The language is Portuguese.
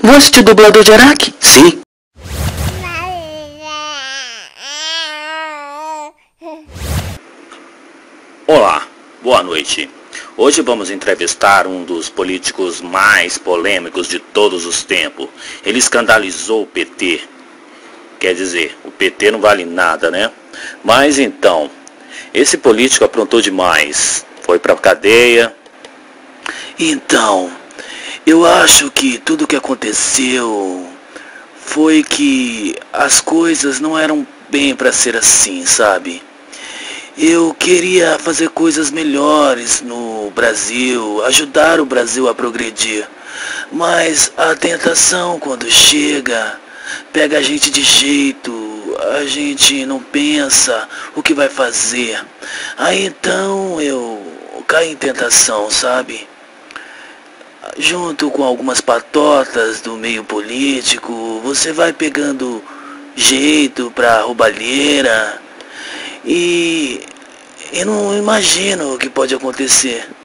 Voz de dublador de Araque? Sim. Olá, boa noite. Hoje vamos entrevistar um dos políticos mais polêmicos de todos os tempos. Ele escandalizou o PT. Quer dizer, o PT não vale nada, né? Mas então, esse político aprontou demais. Foi pra cadeia. Então, eu acho que tudo o que aconteceu foi que as coisas não eram bem pra ser assim, sabe? Eu queria fazer coisas melhores no Brasil, ajudar o Brasil a progredir. Mas a tentação, quando chega, pega a gente de jeito, a gente não pensa o que vai fazer. Aí então eu caí em tentação, sabe? Junto com algumas patotas do meio político, você vai pegando jeito pra roubalheira. E eu não imagino o que pode acontecer.